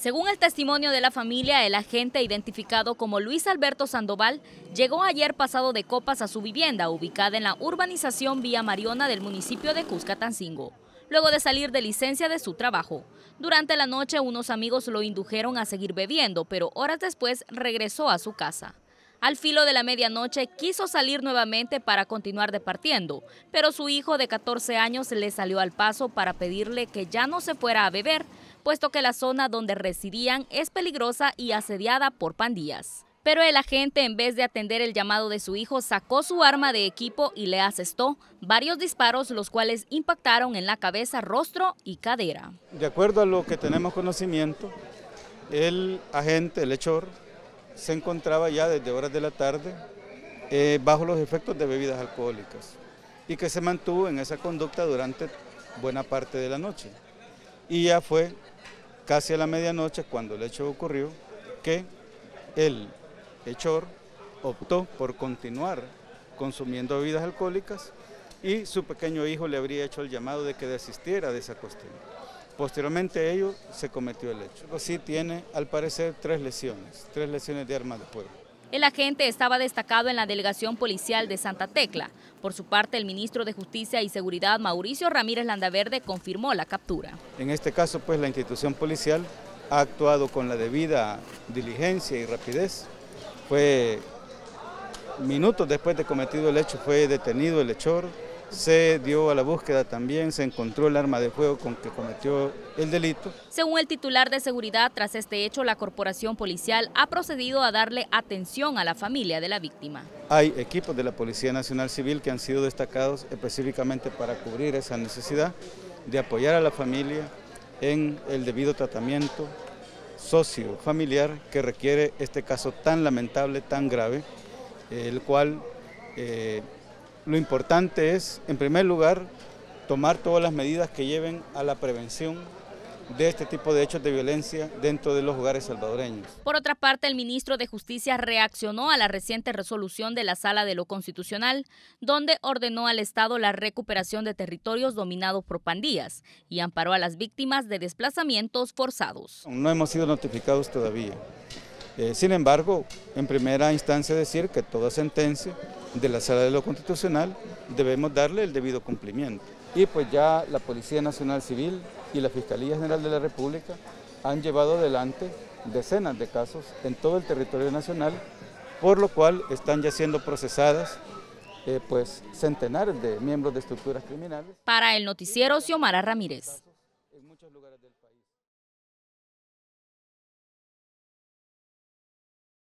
Según el testimonio de la familia, el agente identificado como Luis Alberto Sandoval llegó ayer pasado de copas a su vivienda, ubicada en la urbanización Villa Mariona del municipio de Cuscatancingo, luego de salir de licencia de su trabajo. Durante la noche, unos amigos lo indujeron a seguir bebiendo, pero horas después regresó a su casa. Al filo de la medianoche quiso salir nuevamente para continuar departiendo, pero su hijo de 14 años le salió al paso para pedirle que ya no se fuera a beber, puesto que la zona donde residían es peligrosa y asediada por pandillas. Pero el agente, en vez de atender el llamado de su hijo, sacó su arma de equipo y le asestó varios disparos, los cuales impactaron en la cabeza, rostro y cadera. De acuerdo a lo que tenemos conocimiento, el agente, el hechor, se encontraba ya desde horas de la tarde bajo los efectos de bebidas alcohólicas y que se mantuvo en esa conducta durante buena parte de la noche. Y ya fue casi a la medianoche, cuando el hecho ocurrió, que el hechor optó por continuar consumiendo bebidas alcohólicas y su pequeño hijo le habría hecho el llamado de que desistiera de esa costumbre. Posteriormente a ello se cometió el hecho. Sí tiene, al parecer, tres lesiones de arma de fuego. El agente estaba destacado en la delegación policial de Santa Tecla. Por su parte, el ministro de Justicia y Seguridad, Mauricio Ramírez Landaverde, confirmó la captura. En este caso, pues, la institución policial ha actuado con la debida diligencia y rapidez. Fue minutos después de cometido el hecho, fue detenido el hechor. Se dio a la búsqueda también, se encontró el arma de fuego con que cometió el delito. Según el titular de seguridad, tras este hecho, la corporación policial ha procedido a darle atención a la familia de la víctima. Hay equipos de la Policía Nacional Civil que han sido destacados específicamente para cubrir esa necesidad de apoyar a la familia en el debido tratamiento socio-familiar que requiere este caso tan lamentable, tan grave, el cual... Lo importante es, en primer lugar, tomar todas las medidas que lleven a la prevención de este tipo de hechos de violencia dentro de los hogares salvadoreños. Por otra parte, el ministro de Justicia reaccionó a la reciente resolución de la Sala de lo Constitucional, donde ordenó al Estado la recuperación de territorios dominados por pandillas y amparó a las víctimas de desplazamientos forzados. No hemos sido notificados todavía. Sin embargo, en primera instancia decir que toda sentencia de la Sala de lo Constitucional debemos darle el debido cumplimiento. Y pues ya la Policía Nacional Civil y la Fiscalía General de la República han llevado adelante decenas de casos en todo el territorio nacional, por lo cual están ya siendo procesadas pues centenares de miembros de estructuras criminales. Para el noticiero, Xiomara Ramírez. En muchos lugares del